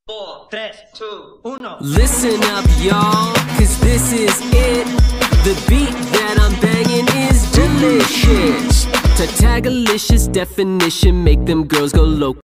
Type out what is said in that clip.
4, 3, 2, 1. Listen up, y'all, cause this is it. The beat that I'm banging is delicious. To tag-alicious definition, make them girls go loco.